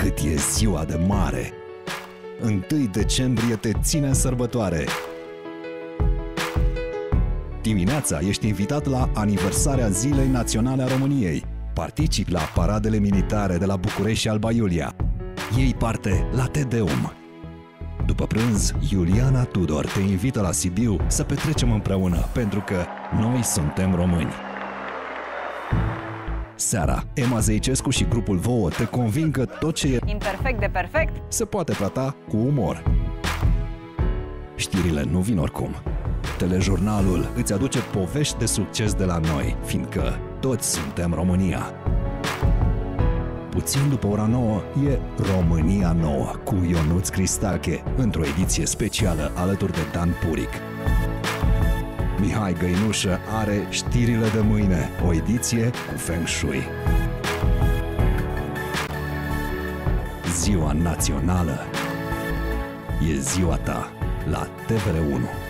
cât e ziua de mare. 1 decembrie te ține în sărbătoare. Dimineața ești invitat la aniversarea Zilei Naționale a României. Participi la paradele militare de la București și Alba Iulia. Iei parte la Te Deum. După prânz, Iuliana Tudor te invită la Sibiu să petrecem împreună, pentru că noi suntem români. Seara, Emma Zeicescu și grupul Vouă te convin că tot ce e imperfect de perfect se poate trata cu umor. Știrile nu vin oricum. Telejurnalul îți aduce povești de succes de la noi, fiindcă toți suntem România. Puțin după ora 9 e România Nouă cu Ionuț Cristache, într-o ediție specială alături de Dan Puric. Mihai Găinușă are Știrile de mâine, o ediție cu Feng Shui. Ziua națională e ziua ta la TVR1.